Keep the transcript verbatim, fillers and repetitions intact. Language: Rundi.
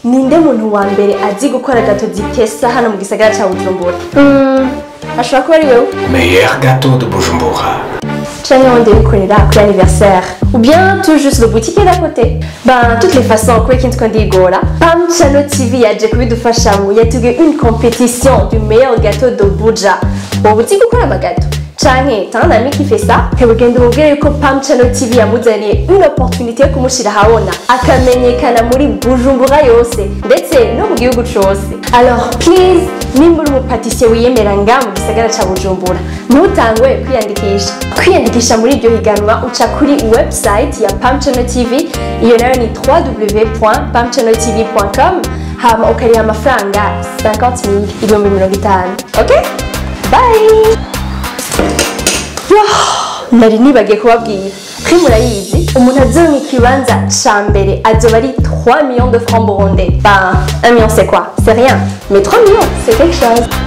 ninde muntu wa mbere azi gukora gato zitesa hano mu gisagara ca Bujumbura? Hmm, ashobora kuba ari wewe. Meilleur gâteau de Bujumbura. Change on décorera pour l'anniversaire. Ou bien tout juste le boutique d'à côté. Ben, toutes les façons, quoi qu'il te dise là. Pam Channel T V a déjà eu de façon il y a eu une compétition du meilleur gâteau de Buja. Bon, boutique ou quoi la gâteau? Change, t'as un ami qui fait ça? Que vous gagnez de que Pam Channel T V a donné une opportunité comme je l'ai haona. Akamenye kanamuri Bujumbura yose. Ndetse no mu gihugu cyose. Alors, please, nimba uri pâtissier wiyemeranga mu gisagara ca Bujumbura, ntutangwe kwiyandikisha. Kwiyandikisha muri iryo higanwa uca kuri website ya Pam Channel T V, iyo nayo ni w w w point pam channel t v point com, hama ukariha amafaranga cinquante mille ibihumbi mirongo itanu. Okay? Bye! Nari nibagiye kubabwira ko murayizi umuntu azoronka ikibanza ca mbere azoba ari trois millions de francs burundais. Ben, un million c'est quoi? C'est rien. Mais trois millions, c'est quelque chose.